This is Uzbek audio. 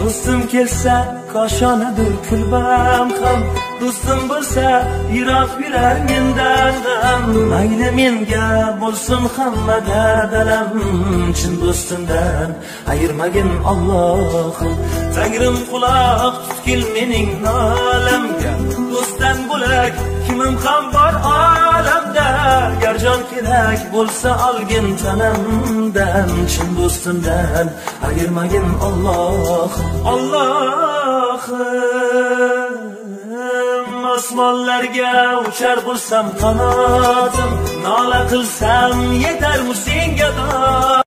do'stim kelsa koshonadir kulbam ham, do'stim bo'lsa yiroq yurar mendan ham. Mayli menga bo'lsin hammada dalam, chin do'stimdan ayirmagin Allohim. Tangrim quloq tutgil mening nolamga, do'stdan bo'lak kimim ham bor olamda. Gar jon kerak bo'lsa olgin tanamdan, chin do'stimdan ayirmagin Allohim. Allohim, osmonlarga uchar bo'lsam qanotim, nola qilsam yetarmi senga